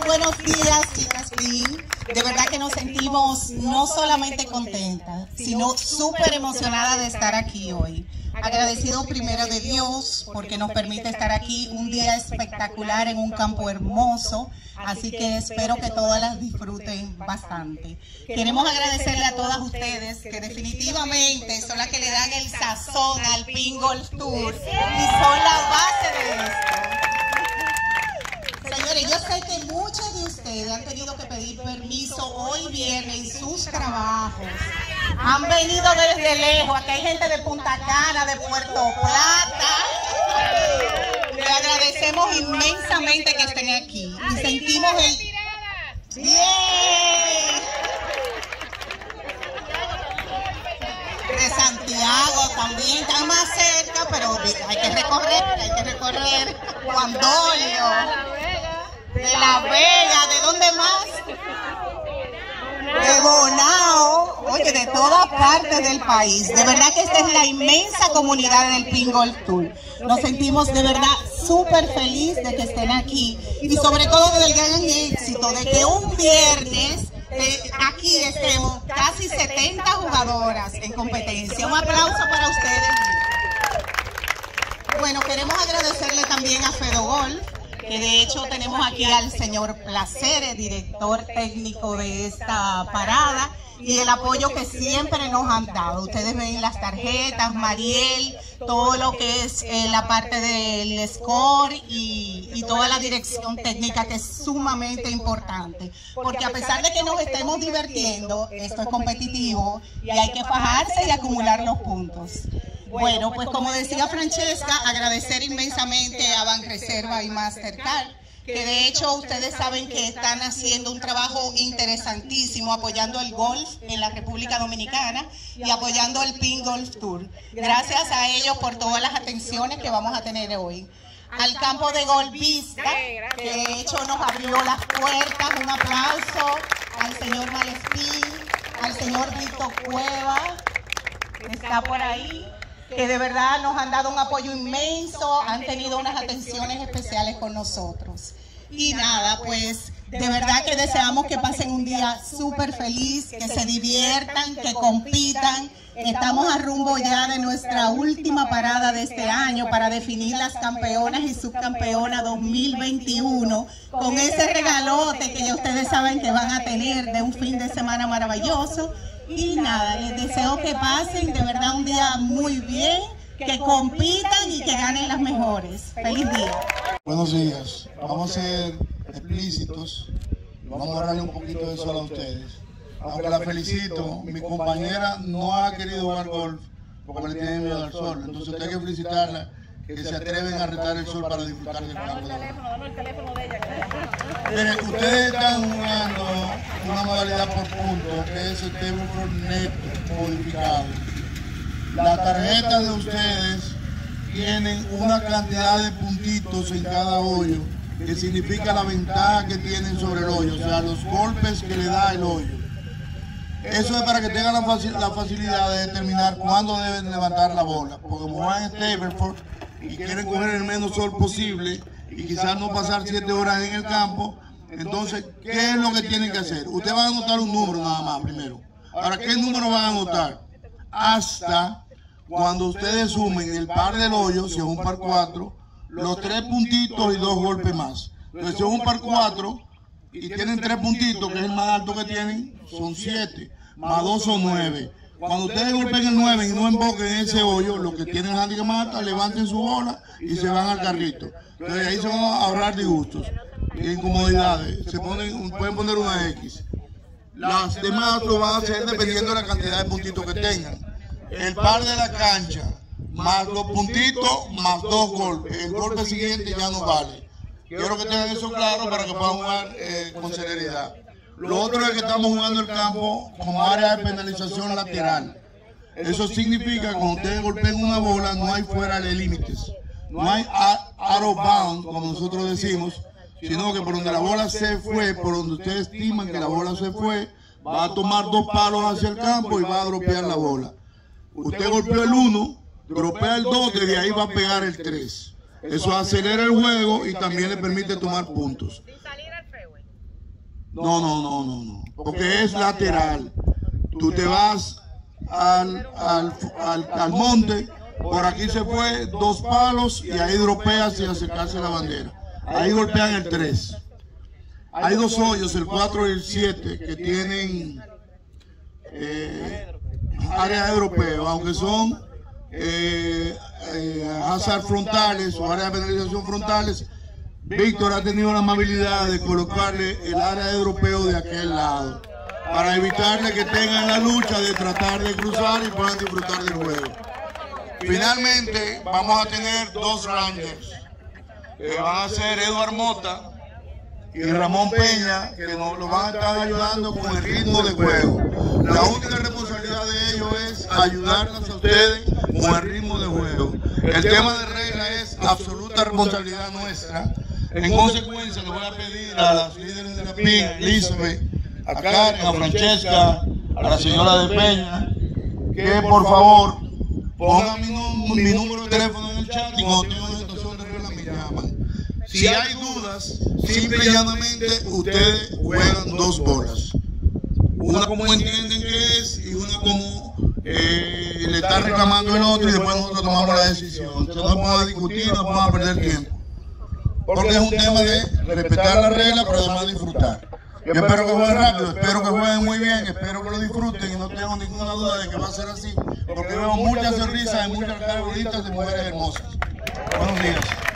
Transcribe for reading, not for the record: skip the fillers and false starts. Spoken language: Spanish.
buenos días, chicas Clean. De verdad que nos sentimos no solamente contentas, sino súper emocionadas de estar aquí hoy. Agradecido primero de Dios porque nos permite estar aquí un día espectacular en un campo hermoso, así que espero que todas las disfruten bastante. Queremos agradecerle a todas ustedes que definitivamente son las que le dan el sazón al Pin Golf Tour y son la base de esto. Señores, yo sé que muchos de ustedes han tenido que pedir permiso hoy viernes en sus trabajos. Han venido desde lejos, aquí hay gente de Punta Cana, de Puerto Plata. Le agradecemos inmensamente que estén aquí. Y sentimos el... ¡Bien! De Santiago también, están más cerca, pero hay que recorrer. Guandolio. De La Vega, ¿de dónde más? De Bonao, oye, de todas partes del país. De verdad que esta es la inmensa comunidad del Pin Golf Tour. Nos sentimos de verdad súper felices de que estén aquí y sobre todo del gran éxito de que un viernes aquí estemos casi 70 jugadoras en competencia. Un aplauso para ustedes. Bueno, queremos agradecerle también a Fedogolf, que de hecho tenemos aquí al señor Placeres, director técnico de esta parada, y el apoyo que siempre nos han dado. Ustedes ven las tarjetas, Mariel, todo lo que es la parte del score y toda la dirección técnica, que es sumamente importante. Porque a pesar de que nos estemos divirtiendo, esto es competitivo y hay que fajarse y acumular los puntos. Bueno, pues como decía Francesca, agradecer inmensamente a Banreserva y Mastercard, que de hecho ustedes saben que están haciendo un trabajo interesantísimo apoyando el golf en la República Dominicana y apoyando el Pin Golf Tour. Gracias a ellos por todas las atenciones que vamos a tener hoy. Al campo de golfista, que de hecho nos abrió las puertas, un aplauso al señor Malespín, al señor Víctor Cueva, que está por ahí, que de verdad nos han dado un apoyo inmenso, han tenido unas atenciones especiales con nosotros. Y nada, pues de verdad que deseamos que pasen un día súper feliz, que se diviertan, que compitan. Estamos a rumbo ya de nuestra última parada de este año para definir las campeonas y subcampeonas 2021, con ese regalote que ya ustedes saben que van a tener de un fin de semana maravilloso. Y nada, les deseo que pasen de verdad un día muy bien, que compitan y que ganen las mejores. ¡Feliz día! Buenos días. Vamos a ser explícitos. Vamos a darle un poquito de sol a ustedes. Aunque la felicito, mi compañera no ha querido jugar golf porque le tiene miedo al sol. Entonces usted hay que felicitarla, que se atreven a retar el sol para disfrutar del campo. Dame el teléfono de ella. Miren, ustedes están jugando una modalidad por puntos, que es el Tableford Net modificado. Las tarjetas de ustedes tienen una cantidad de puntitos en cada hoyo, que significa la ventaja que tienen sobre el hoyo, o sea, los golpes que le da el hoyo. Eso es para que tengan la facilidad de determinar cuándo deben levantar la bola, porque como van en Tableford y quieren coger el menos sol posible y quizás no pasar 7 horas en el campo, entonces, ¿qué es lo que tienen que hacer? Ustedes van a anotar un número nada más primero. Ahora, ¿qué número van a anotar? Hasta cuando ustedes sumen el par del hoyo, si es un par 4, los 3 puntitos y 2 golpes más. Entonces, si es un par 4 y tienen 3 puntitos, que es el más alto que tienen, son 7, más 2 son 9. Cuando ustedes golpeen el 9 y no emboquen ese hoyo, los que tienen handicap más alta, levanten su bola y se van al carrito. Entonces ahí se van a ahorrar disgustos y incomodidades. Pueden poner una X. Las demás lo van a hacer dependiendo de la cantidad de puntitos que tengan. El par de la cancha, más los puntitos, más 2 golpes. El golpe siguiente ya no vale. Quiero que tengan eso claro para que puedan jugar con celeridad. Lo otro es que estamos jugando el campo como área de penalización lateral. Eso significa que cuando ustedes golpeen una bola no hay fuera de límites. No hay out of bounds, como nosotros decimos, sino que por donde la bola se fue, por donde ustedes estiman que la bola se fue, va a tomar 2 palos hacia el campo y va a dropear la bola. Usted golpeó el 1, dropea el 2, desde ahí va a pegar el 3. Eso acelera el juego y también le permite tomar puntos. Sin salir al fairway. No. Porque es lateral. Tú te vas al monte, por aquí se fue 2 palos y ahí dropeas y acercarse a la bandera. Ahí golpean el 3. Hay 2 hoyos, el 4 y el 7, que tienen áreas europeas, aunque son hazard frontales o áreas de penalización frontales. Víctor ha tenido la amabilidad de colocarle el área europeo de aquel lado, para evitarle que tengan la lucha de tratar de cruzar y puedan disfrutar del juego. Finalmente vamos a tener 2 rangers, van a ser Eduard Mota y Ramón Peña, que nos lo van a estar ayudando con el ritmo de juego. La única responsabilidad de ellos es ayudarnos a ustedes con el ritmo de juego. El tema de regla es absoluta responsabilidad nuestra. En consecuencia, le voy a pedir a las líderes de la PIN, Elizabeth, a Karen, a Francesca, a la señora de Peña, que por favor pongan mi número de teléfono en el chat y cuando tengan una situación de regla me llaman. Si hay dudas, simple y llanamente ustedes juegan 2 bolas. Una como entienden que es y una como le está reclamando el otro, y después nosotros tomamos la decisión. Entonces no vamos a discutir, no vamos a perder tiempo. Porque es un tema de respetar la regla, pero además disfrutar. Yo espero que jueguen rápido, espero que jueguen muy bien, espero que lo disfruten y no tengo ninguna duda de que va a ser así, porque veo muchas sonrisas y muchas caras bonitas de mujeres hermosas. Buenos días.